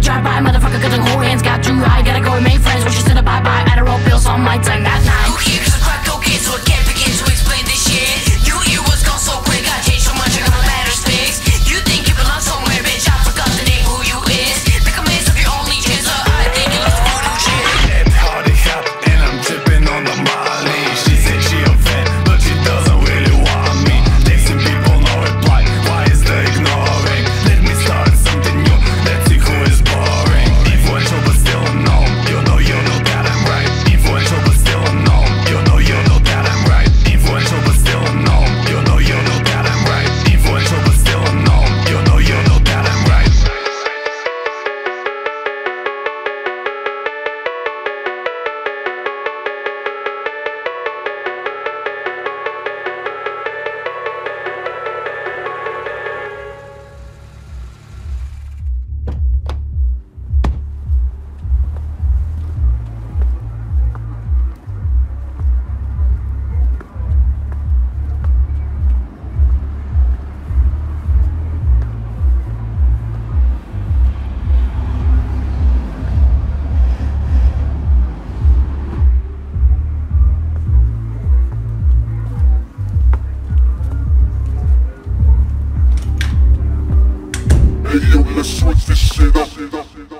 drive by, motherfucker, cause the whole hands got too high. Gotta go and make friends, wish you said a bye-bye. Adderall pills on my tongue that night. Who keeps the crack cocaine so I can't begin to explain this shit? You was gone so quick, I changed so much, I got my matters fixed. You think you belong somewhere, bitch, I forgot the name who you is. Make a mess of your only chance, I think you lost voodoo shit. That party hop and I'm dripping on the Molly. She said she a fan, but she doesn't really want me. Texting people, no reply, why is the ignoring? Let me start something new, let's see who is boring. Influential but still unknown, you know that I'm right. Influential but still unknown, you know that I'm right. Influential but still unknown, you know that I'm right. Influential but still unknown, you know that I'm right. Hey yo, let's switch this shit up.